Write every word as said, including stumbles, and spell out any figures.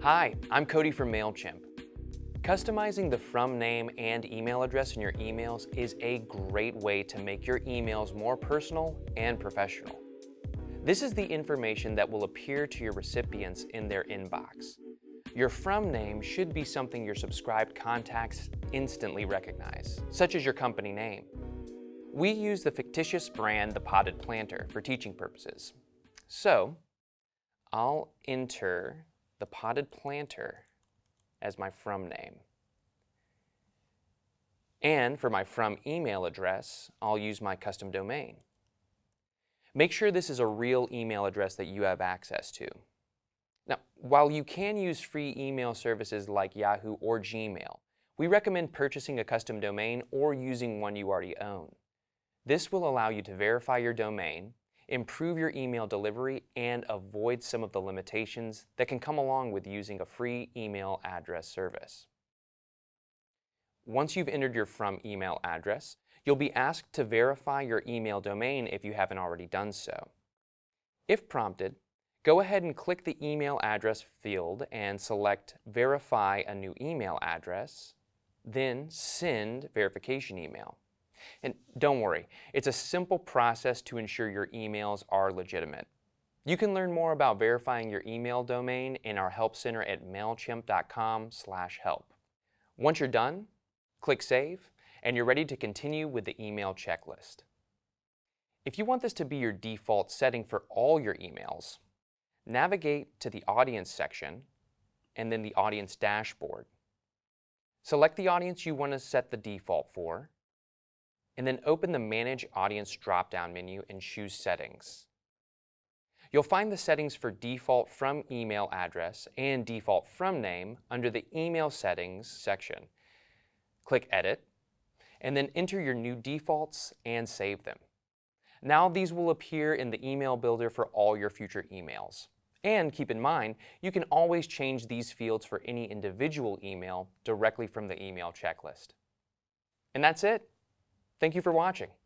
Hi, I'm Cody from Mailchimp. Customizing the from name and email address in your emails is a great way to make your emails more personal and professional. This is the information that will appear to your recipients in their inbox. Your from name should be something your subscribed contacts instantly recognize, such as your company name. We use the fictitious brand The Potted Planter for teaching purposes. So, I'll enter The Potted Planter as my from name. And for my from email address, I'll use my custom domain. Make sure this is a real email address that you have access to. Now, while you can use free email services like Yahoo or Gmail, we recommend purchasing a custom domain or using one you already own. This will allow you to verify your domain, improve your email delivery, and avoid some of the limitations that can come along with using a free email address service. Once you've entered your from email address, you'll be asked to verify your email domain if you haven't already done so. If prompted, go ahead and click the email address field and select Verify a new email address, then Send verification email. And don't worry, it's a simple process to ensure your emails are legitimate. You can learn more about verifying your email domain in our help center at mailchimp dot com slash help. Once you're done, click Save, and you're ready to continue with the email checklist. If you want this to be your default setting for all your emails, navigate to the Audience section and then the Audience dashboard. Select the audience you want to set the default for, and then open the Manage Audience drop-down menu and choose Settings. You'll find the settings for default from email address and default from name under the Email Settings section. Click Edit, and then enter your new defaults and save them. Now these will appear in the email builder for all your future emails. And keep in mind, you can always change these fields for any individual email directly from the email checklist. And that's it. Thank you for watching.